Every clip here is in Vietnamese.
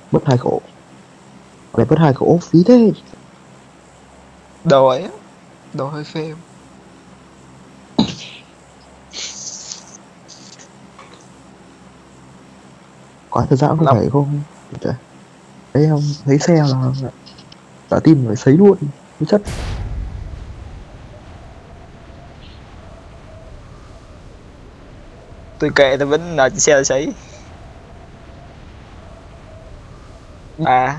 Mất hai khẩu. Mẹ mất hai khẩu phí thế. Đồ ấy, đồ hơi phê. Quả thật ra cũng không Lắm. phải không. Trời. Thấy không? Thấy xe là cả team phải sấy luôn. Cái chất. Tôi kệ tôi vẫn ở trên xe là sấy. À.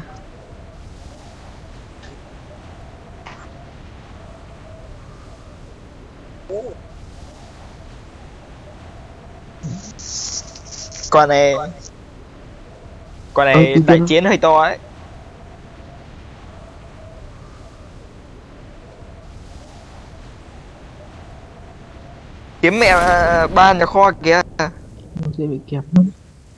Con này. Con này Team kia đại nó. chiến hơi to ấy. Kiếm mẹ ba nhà kho kìa. Dễ bị kẹp lắm.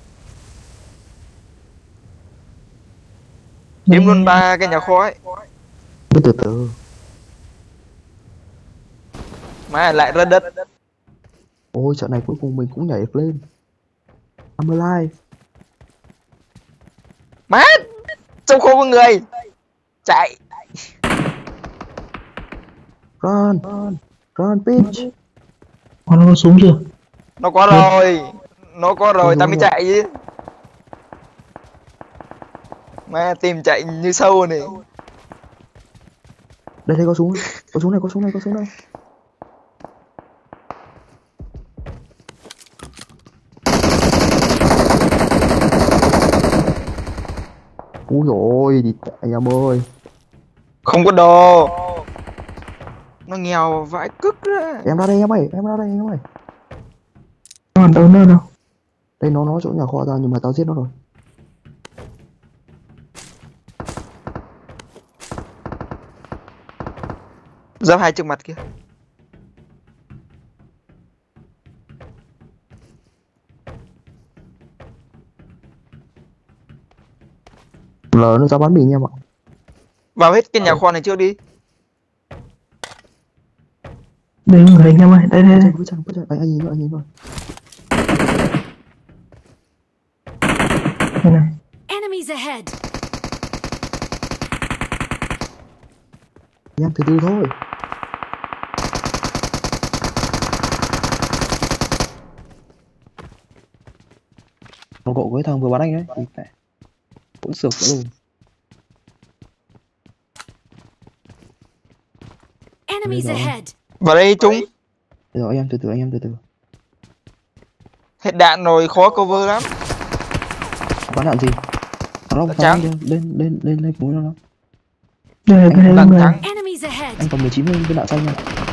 Kiếm luôn ba cái nhà kho ấy. Cứ từ từ. Má lại ra đất. Ôi trận này cuối cùng mình cũng nhảy được lên. I'm alive. Má. Trong kho có người. Chạy. Run. Run bitch. Nó có súng chưa? Nó có rồi. Nó có rồi tao mới chạy chứ. Má tìm chạy như sâu này. Đây đây có súng. Có súng này, có súng này, có súng này. Úi dồi ôi, đi anh em ơi. Không có đồ. Nó nghèo vãi cứt ra. Em ra đây em ơi, em ra đây em ơi. Nó còn đâu nữa đâu. Đây nó chỗ nhà kho tao nhưng mà tao giết nó rồi. Giáp hai trước mặt kia. Lờ nó ra bắn mình em ạ. Vào hết cái nhà kho này trước đi. Đây người anh em ơi, đây đây đây. Anh nhìn rồi, anh nhìn rồi. Đây này. Enemies ahead. Em từ từ thôi. Nó cậu với thằng vừa bắn anh đấy. Thì phải. Cũng sược nữa luôn. Enemies ahead. Vào đây Trung. Được rồi, em từ từ, anh em từ từ. Hết đạn rồi khó cover lắm. Bắn đạn gì? Nó Đạn phá trắng. lên mũi nó. Đây đây Đạn người. trắng. Enemies ahead. Anh còn 19 viên đạn xanh nha.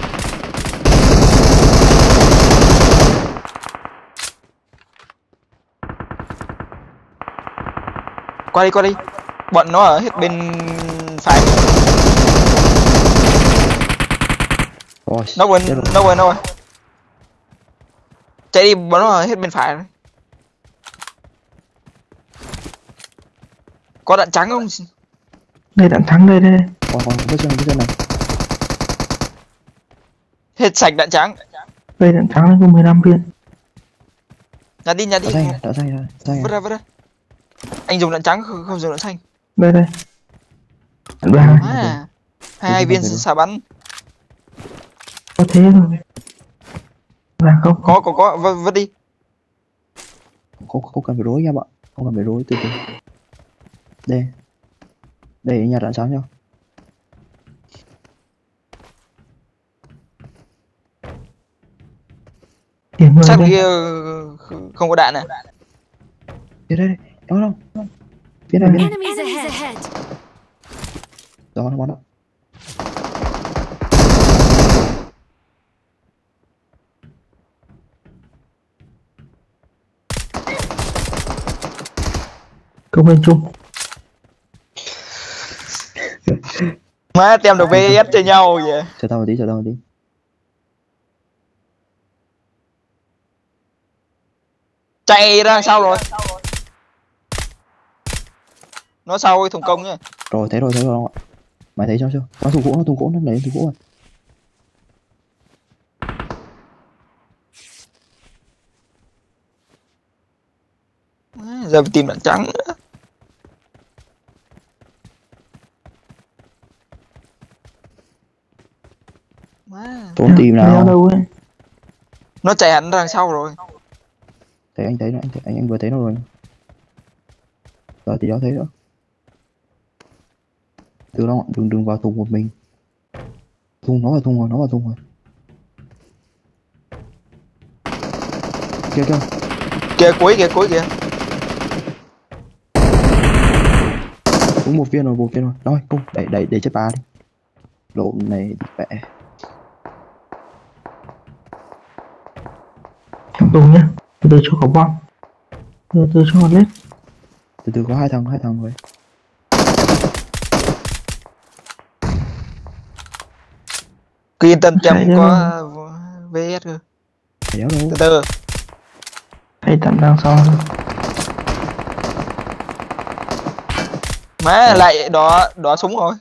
Qua đi qua đi. Bọn nó ở hết bên phải. Rồi. Nó quên rồi. Chạy đi, bọn nó ở hết bên phải. Có đạn trắng không? Đây đạn thắng đây đây. Còn cái chân này. Hết sạch đạn trắng. Đây đạn thắng này có 15 viên. Nhặt đi. Đạn xanh rồi. Vứt ra. Anh dùng đạn trắng không dùng đạn xanh. Đây đây. Đạn ba. À. Hai viên xả bắn. Có thế thôi. Là không. Có vứt đi. Không cần phải rối em ạ. Không cần phải rối, từ từ. Đây nhà đạn sáng nhau. Chắc kia không có đạn à? Đây. Đó. Phía này. Enemies ahead. Đó nó bắn đó. Công bên Trung. Má tem được VS cho nhau vậy. Chờ tao một tí. Chạy ra sau rồi. Nó sau cái thùng công nhá. Rồi thấy rồi không ạ? Mày thấy chưa? Nó thùng gỗ nó lấy thùng gỗ rồi. Giờ phải tìm đạn trắng nữa. Má. Trốn tìm Đéo nào. đâu ấy. Nó chạy hẳn ra đằng sau rồi. Thấy anh thấy nó, anh vừa thấy nó rồi. Giờ thì đó thấy nữa. Từ đó đừng vào thùng một mình. Thùng nó vào thùng rồi, nó vào thùng rồi. Kia kìa. Kìa cuối kìa. Đúng một viên rồi. Rồi, cung để chết bà đi. Lộn này bị vẽ. Em Tùng nhá. Từ từ cho có bom. Từ từ cho con lết. Từ từ có hai thằng rồi. Kiên tân chấm Chạy có VS cơ. Đéo đâu. Từ từ. Hay tận đằng sau. Má lại đó súng rồi.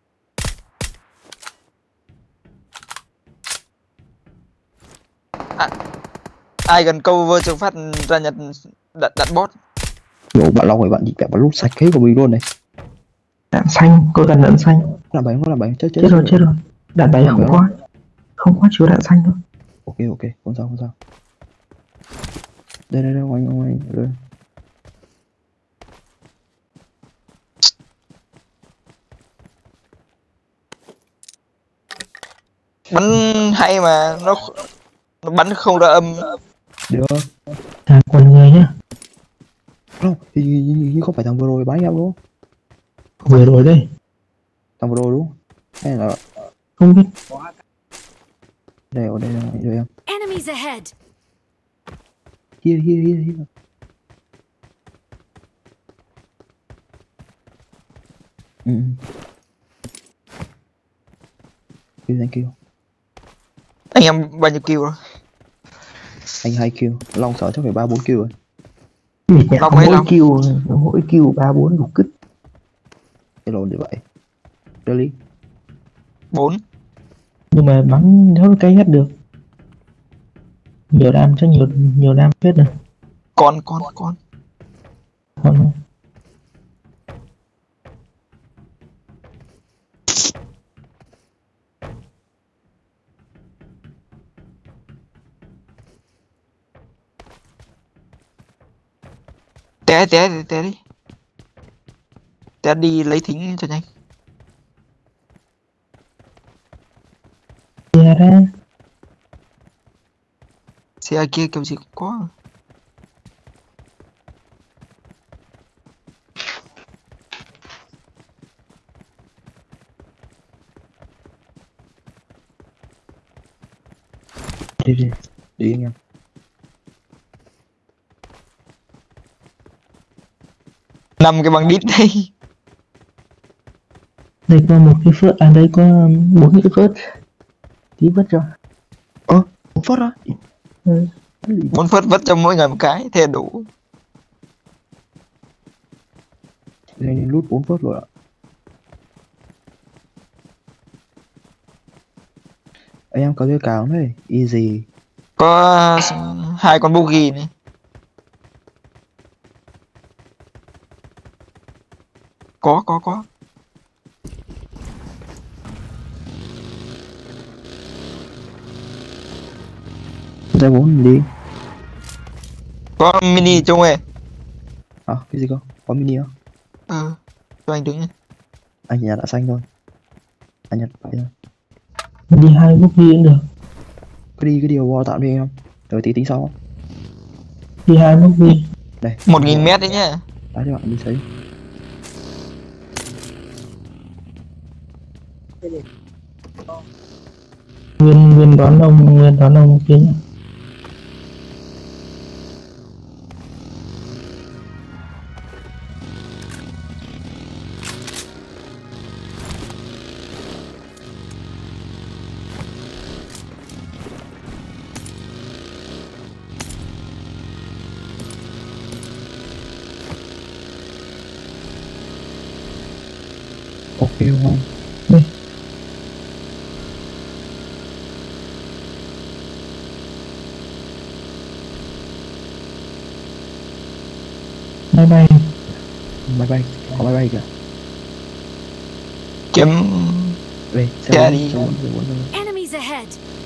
Ai gần câu vơ trường phát ra nhật đặt bot. Lộ bạn Long rồi, bạn bị bạn lúc sạch hết của mình luôn này. Đạn xanh, có cần đạn xanh. Nó làm bánh chết Chết rồi. Đạn bay không quá chứa đạn xanh thôi. Ok, không sao. Đây anh đây. Bắn hay mà nó bắn không ra âm. Được. Quần người nhá. Không, thì không phải thằng vừa rồi bắn em đúng không? Vừa rồi đây. Thằng vừa rồi đúng không? Hay là Không biết. đây rồi em. Enemies ahead. Here. Thank you. Anh em bao nhiêu kill rồi? Anh 2 kill, Long sợ chắc phải 3-4 kill rồi. Long mấy Long? Mỗi kill 3-4 đủ cứt. Cái lồn như vậy. Really? 4. Nhưng mà bắn nó cái hết được. Nhiều đam chắc nhiều đam phết rồi. Con. Không. Té đi. Té đi lấy thính cho nhanh. Xe ra. Xe kia kiểu gì cũng có. Đi anh em. Nằm cái bằng đít đây. Đây có một cái phớt, đây có 4 cái phớt. Tí vứt cho. Một phát á. 4 phớt vất cho mỗi người một cái, thế đủ. Anh lút 4 phớt rồi ạ. Anh em có cái càng đấy, easy. Có 2 con boogie này. Có. Ra 4 đi. Có mini chung ấy. Cái gì cơ? Có mini á? Cho anh đứng. Anh nhặt đã xanh thôi. Anh nhặt phải thôi. Đi 2 bước đi cũng được. Cái điều bo tạm đi em. Rồi tí tính sau. Đi 2 bước đi. Đây. 1000 mét đấy nhá. Đá cho bạn đi thấy. Nguyên đón ông kia nhá. Ok không? Đây. Máy bay Có máy bay kìa. Kiếm Đây, xe đi. Enemies Enemies ahead.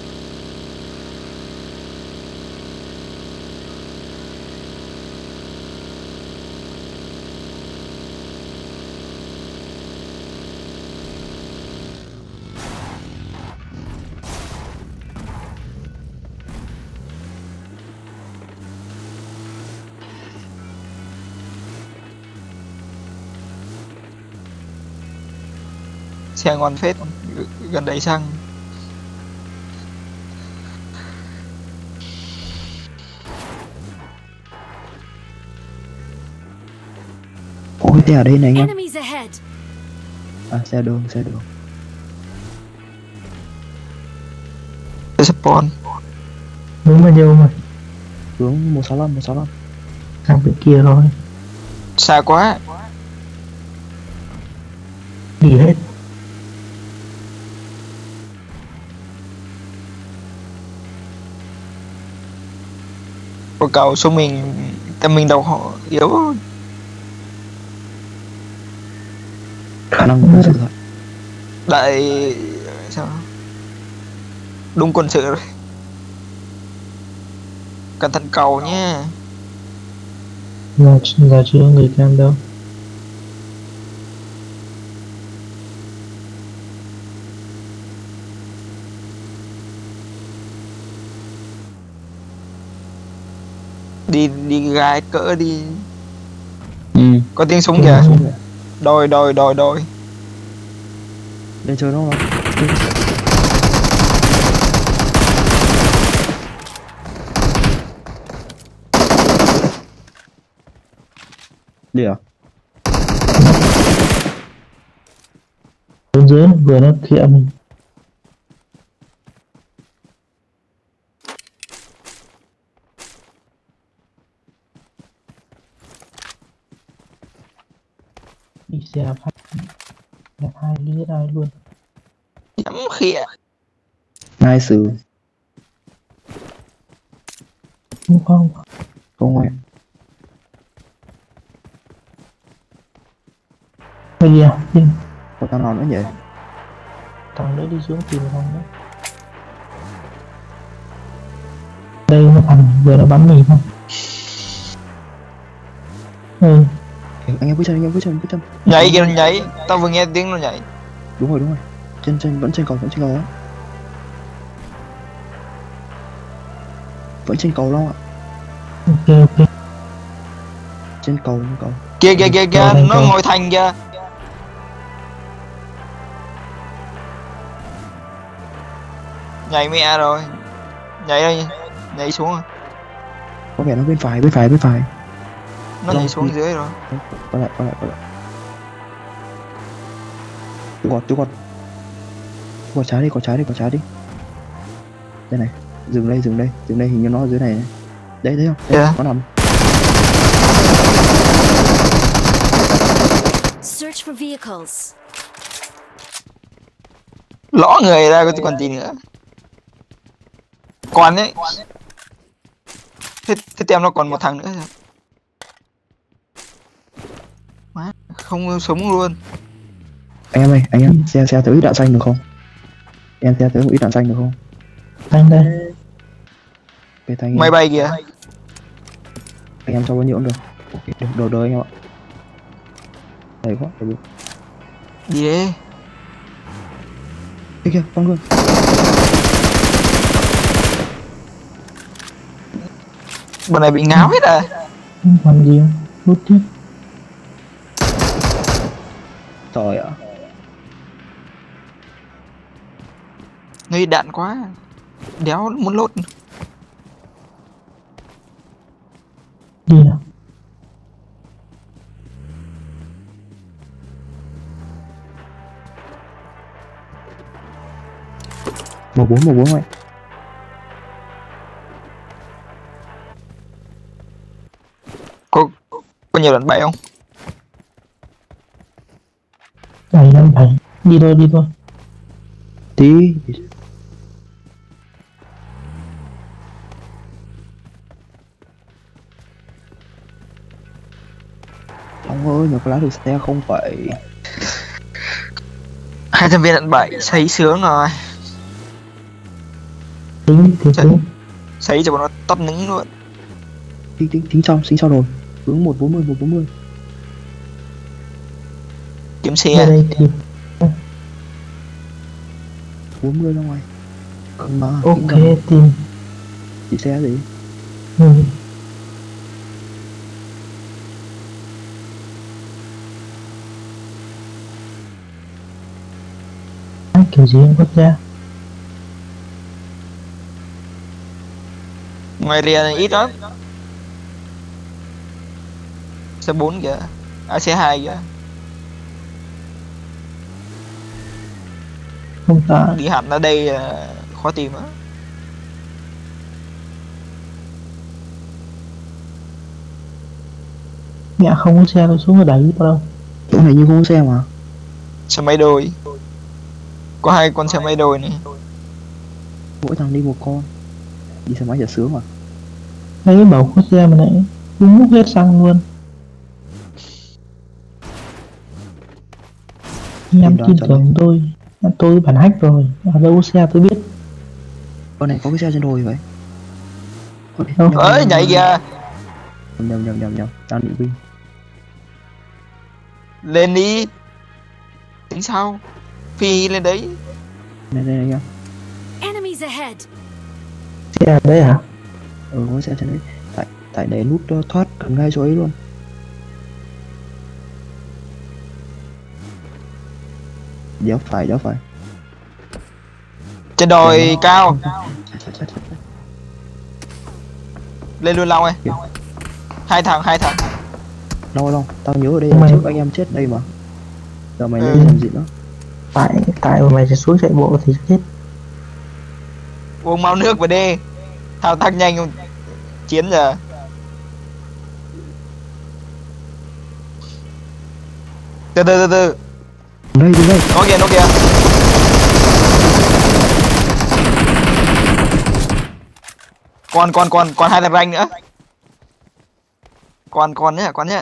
Xe ngon phết, gần đấy xăng. Ôi xe ở đây này anh em. Enemies ahead. À xe đường, xe đường. Xe spawn. Hướng bao nhiêu mà Hướng 165, 165. sang bên kia rồi, Xa quá. đi hết. Của cậu số mình, tâm mình đầu họ yếu. Khả năng của sự thật. Đại sao? Đúng quân sự rồi. Cẩn thận cầu nhé. Giờ chưa có người cam đâu. Đi gái cỡ đi. Ừ. Có tiếng súng kìa. Đồi. Lên chơi nó không? Đi à? Bên dưới vừa nó khịa mình. Đi xe hai lứa đai luôn. Nhắm khịa. Hai xử. Không Không ai. bây giờ đi. Có thằng nào nữa vậy? Thằng nữa đi xuống tìm thằng nữa. Đây nó thằng vừa nó bắn mình không. Ừ. Anh em bước chân. Nhảy kìa, nhảy. Tao vừa nghe tiếng nó nhảy. Đúng rồi. Vẫn trên cầu đó. Vẫn trên cầu đâu ạ? Ok. Trên cầu. Kìa, nó ngồi thành kìa. Nhảy mẹ rồi. Nhảy đây, nhảy xuống rồi. Có vẻ nó bên phải. Nó nhảy xuống dưới rồi. Quay lại. Tôi quạt trái đi. Đây này, dừng đây, hình như nó ở dưới này. Đấy thấy không? Đây, Yeah. nó nằm. Search for vehicles. Lõ người ra còn gì nữa. Còn ấy. Thế tem nó còn một thằng nữa rồi. Má, không sống luôn. Anh em xe tới ít đạn xanh được không? Em xe tới một ít đạn xanh được không? Anh đây. Cái thanh Máy bay kìa. anh em cho bao nhiêu cũng được. Ok, được đời anh em ạ. Đầy quá, đầy đủ. Đi đi. Kìa, con người. Bọn này bị ngáo hết à. Không còn gì không? Rút tiếp. Trời ạ. Nguy đạn quá. Đéo muốn lốt. Đi nào. Một bốn vậy. Có nhiều lần bậy không? 757. Đi thôi. Tí. Ông ơi, mà có lái được xe không vậy? 200 viên đạn bậy, sấy sướng rồi. Tính. Sấy cho bọn nó tắt nứng luôn. Tính sau rồi. Hướng 140. Kiếm Ở xe. đây tìm. 40 ra ngoài. Mà Ok tìm. chị xe gì? Ừ. Kiểu gì cũng vứt ra. Ngoài rìa này ít lắm. Xe 4 kìa. À xe 2 kìa. Không ta. Đi hẳn ở đây khó tìm á. Mẹ không có xe đâu, xuống ở đẩy vào đâu. Chỗ này như không có xe mà. Xe máy đôi. Có 2 con xe máy đôi này. Mỗi thằng đi một con. Đi xe máy chả sướng mà. Thấy bảo có xe mà nãy cũng múc hết xăng luôn. Em tin tưởng tôi bản hack rồi, ở đâu có xe tôi biết. Con này có cái xe trên đồi vậy. Ơi nhảy kìa. Nhầm. Tao định Vinh. Lên đi. Tính sao? Phi lên đấy. Đây nha. Enemies ahead. Xe ở đây hả? Có xe trên đấy. Tại để nút thoát gần ngay chỗ ấy luôn. Đéo phải. Trên đồi cao. Lên luôn Long ơi. Hai thằng. Đâu, tao nhớ ở đây là trước anh em chết đây mà. Giờ mày lên làm gì nữa? Tại mày sẽ xuống chạy bộ thì chết. Uống máu nước vào đi. Thao tác nhanh không? Chiến giờ. Từ. Đây. Nó kìa. Còn 2 thằng ranh nữa. Con nhá.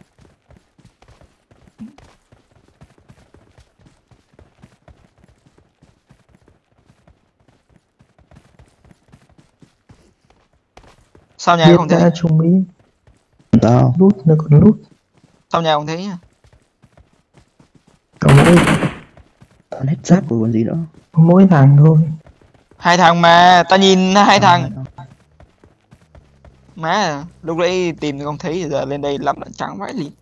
Sao nhà không thấy? Trùng ý. Tao. Lút nó còn lút. Sao nhà không thấy nhá? Có mỗi Ăn hết giáp rồi còn gì nữa. mỗi thằng thôi. 2 thằng mà, ta nhìn 2 thằng. Má, lúc đấy tìm không thấy, giờ lên đây lắp lại trắng vãi lì.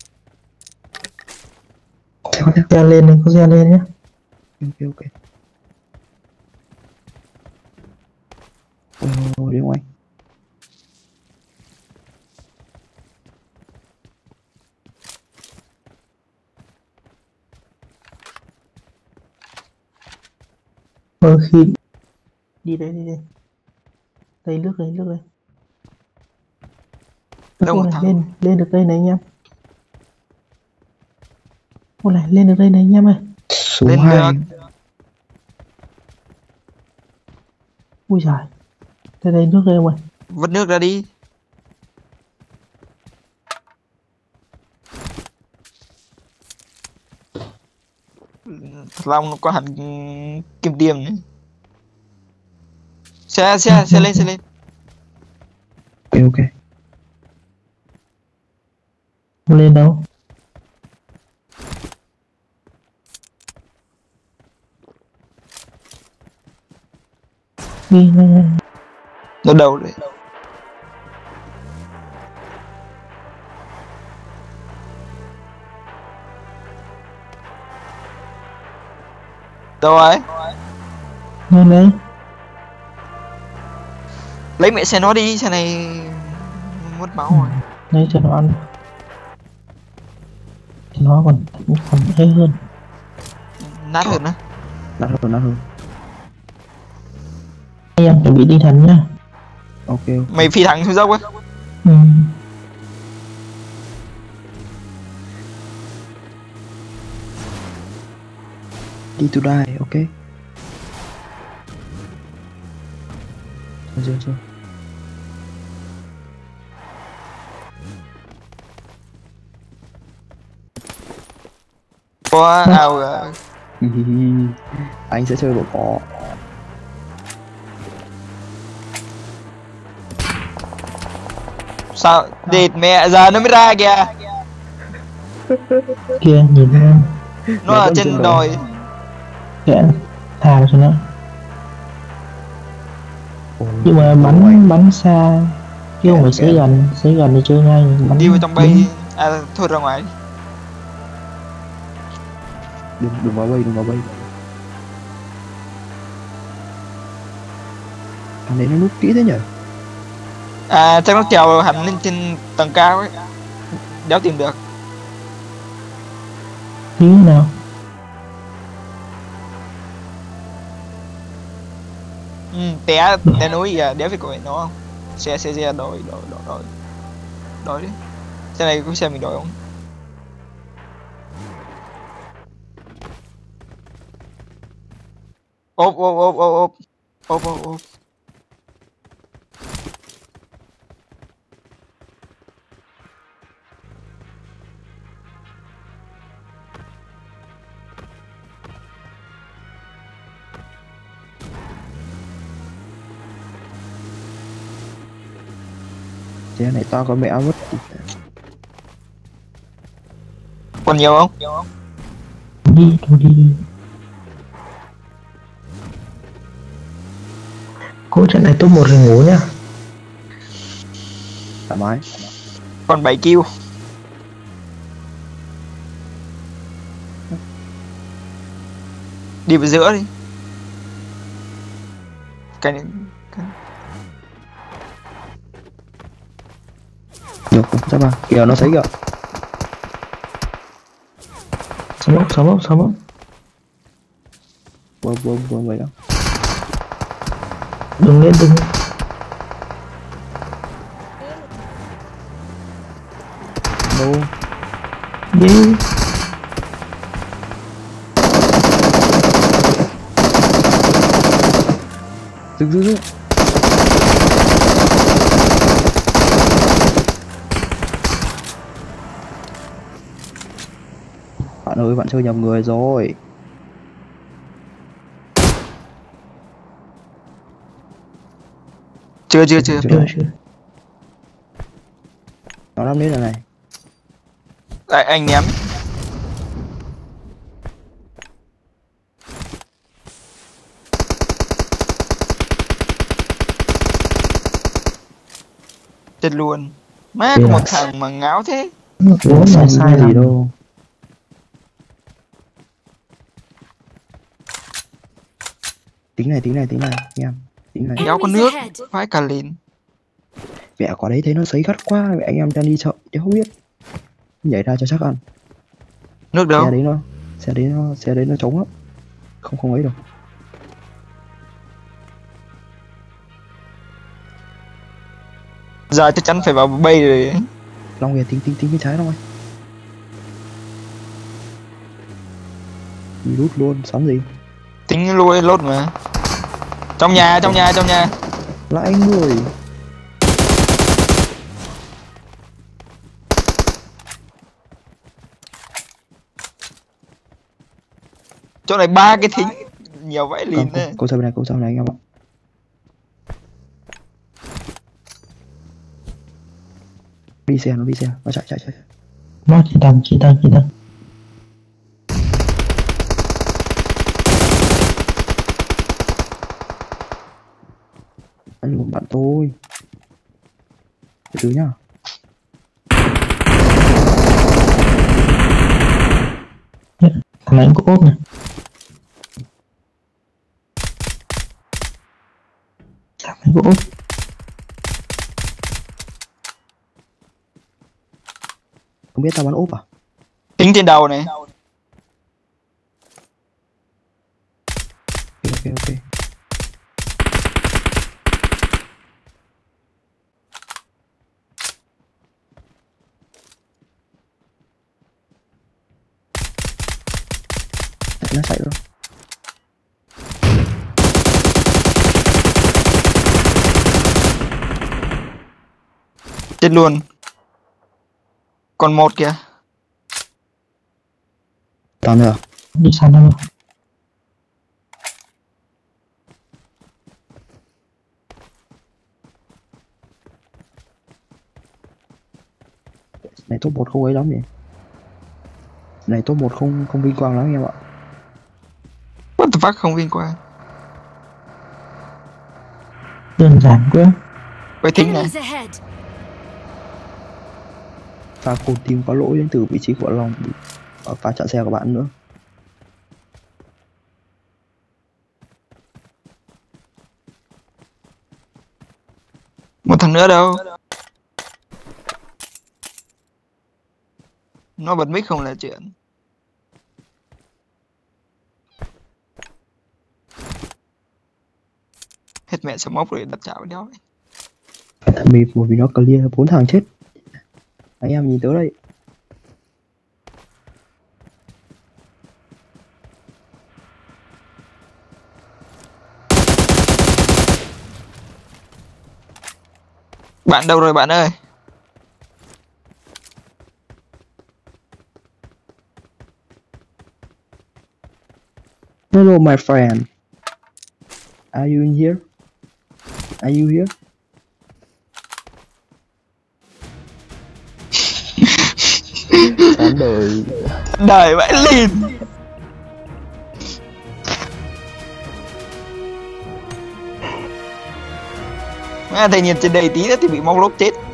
Xe lên này, có xe lên nhé. Ok. Ôi, đi ngoài. Khi đi đây. Đây nước đây. Đâu Ô một này, thằng. lên được đây này anh em. Ô này, lên được đây này anh em ơi. Số Lên 2. được. Ui giời. Đây nước đây rồi. Vứt nước ra đi. Long nó có hẳn kim tiêm nữa. Xe lên. Ok. Không lên đâu. Đi. Nó đầu đấy. Đâu rồi? Lên đấy. Lấy mẹ xe nó đi, xe này mất máu rồi. Lấy cho nó ăn. Nó còn hay hơn. Nát hơn á. Nát hơn. Anh em chuẩn bị tinh thần nhá. Ok. Mày phi thẳng xuống dốc á. Ừ. Đi to die, ok. Rồi. Có ao. Anh sẽ chơi bộ cỏ. Sao địt mẹ giờ nó mới ra kìa. Kia nhìn em. Nó ở trên đồi. Kệ, thả cho nó. Ôi, Nhưng mà bắn xa chứ không phải Kệ. xế gần thì chơi ngay, bắn Đi vào trong bay đúng. đi. À thôi ra ngoài đi. đừng vào bay, đừng vào bay. Thằng đấy nó núp kỹ thế nhỉ? À chắc nó trèo hẳn lên trên tầng cao ấy. Đéo tìm được. Tí nào. Té núi à, đéo phải cổi nó không? Xe đổi đi. Xe này có xe mình đổi không? Ốp. Xe này to con mẹ mất. Còn nhiều không? Thôi đi. Cô trận này top 1 rồi ngủ nhá. Thoải mái. Còn 7 kill. Đi vào giữa đi. Cái Được, chắc mà kìa nó thấy kìa. Sáu mốc. Vâng vậy đó. Đừng lên. Đâu? Đi. Dừng. Bạn ơi, bạn chơi nhầm người rồi. Chưa. Nó đang đến rồi này. Lại anh ném. Chết luôn. Má có một thằng mà ngáo thế. Đúng là sai gì lầm. đâu. Tính này em. Tính này. Đéo có Enemies nước. ahead. Vãi cả lên. Mẹ quả đấy thấy nó sấy gắt quá, mẹ anh em đang đi chợ, chứ không biết. Nhảy ra cho chắc ăn. Nước đâu? Xe đấy nó trống lắm. Không ấy đâu. Giờ chắc chắn phải vào bay rồi. Long kìa, tính bên trái Long ơi. Lút luôn, sóng gì? Tính lui lốt mà. Trong nhà. Là anh người. Chỗ này 3 cái thính. Nhiều vãi lìn đấy. Câu sau này anh em ạ. Nó đi xe, nó chạy. Nó chỉ tăng. Anh một bạn tôi. Từ từ nhá. Thằng này cũng có ốp này. Không biết tao bắn ốp à? Tính trên đầu này. Ok. Nó chạy rồi. Chết luôn. Còn một kìa. Toàn nữa. Đi săn đâu. top 1 không ấy lắm nhỉ. Này top 1 không vinh quang lắm anh em ạ. What the fuck, không liên quan. Đơn giản quá. Quay thính này. Enemies ahead. Pha cột team có lỗi đến từ vị trí của Long ở pha chặn xe của bạn nữa. Một thằng nữa đâu. Nó bật mic không là chuyện. Hết mẹ smoke rồi đặt chảo với đó. Tại vì nó clear 4 thằng chết. Anh em nhìn tới đây. Bạn đâu rồi bạn ơi? Hello my friend. Are you in here? Are you here? Chán đời. Đời vãi lìn. Mấy thầy nhìn trên đây tí nữa thì bị mong lốp chết.